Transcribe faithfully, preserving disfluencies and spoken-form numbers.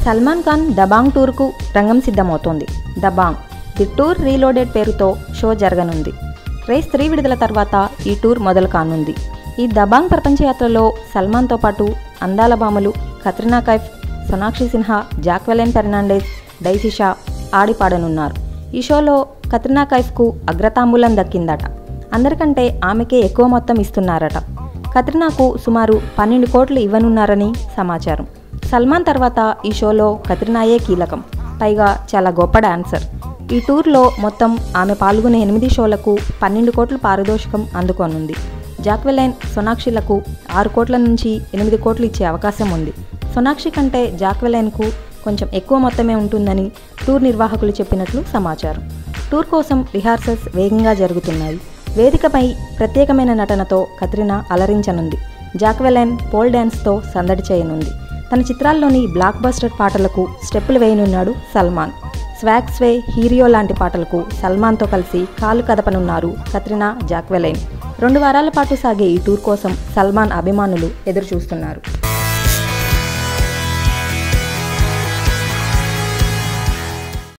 సల్మాన్ ఖాన్ దబాంగ్ టూర్కు రంగం సిద్ధమవుతోంది. దబాంగ్ ది టూర్ రీలోడెడ్ పేరుతో షో జరగనుంది. రేస్ త్రీ విడుదల తర్వాత ఈ టూర్ మొదలు కానుంది. ఈ దబాంగ్ ప్రపంచ యాత్రలో సల్మాన్తో పాటు అందాల భామలు Katrina Kaif, Sonakshi Sinha, Jacqueline Fernandez, Daisy Shah ఆడిపాడనున్నారు. ఈ షోలో కత్రినా కైఫ్కు అగ్రతాంబూలం దక్కిందట. అందరికంటే ఆమెకే ఎక్కువ మొత్తం ఇస్తున్నారట. కత్రినాకు సుమారు పన్నెండు కోట్లు ఇవ్వనున్నారని సమాచారం. సల్మాన్ తర్వాత ఈ షోలో కత్రినాయే కీలకం. పైగా చాలా గొప్ప డాన్సర్. ఈ టూర్లో మొత్తం ఆమె పాల్గొనే ఎనిమిది షోలకు పన్నెండు కోట్ల పారితోషికం అందుకోనుంది. జాక్వెలిన్, సోనాక్షిలకు ఆరు కోట్ల నుంచి ఎనిమిది కోట్లు ఇచ్చే అవకాశం ఉంది. సోనాక్షి కంటే జాక్వెలిన్కు కొంచెం ఎక్కువ మొత్తమే ఉంటుందని టూర్ నిర్వాహకులు చెప్పినట్లు సమాచారం. టూర్ కోసం రిహార్సల్స్ వేగంగా జరుగుతున్నాయి. వేదికపై ప్రత్యేకమైన నటనతో కత్రినా అలరించనుంది. జాక్వెలిన్ పోల్ డ్యాన్స్తో సందడి చేయనుంది. తన చిత్రాల్లోని బ్లాక్ బస్టర్ పాటలకు స్టెప్పులు వేయనున్నాడు సల్మాన్. స్వాగ్ స్వే, హీరియో లాంటి పాటలకు సల్మాన్తో కలిసి కాలు కదపనున్నారు కత్రినా, జాక్వెలిన్. రెండు వారాల పాటు సాగే ఈ టూర్ కోసం సల్మాన్ అభిమానులు ఎదురుచూస్తున్నారు.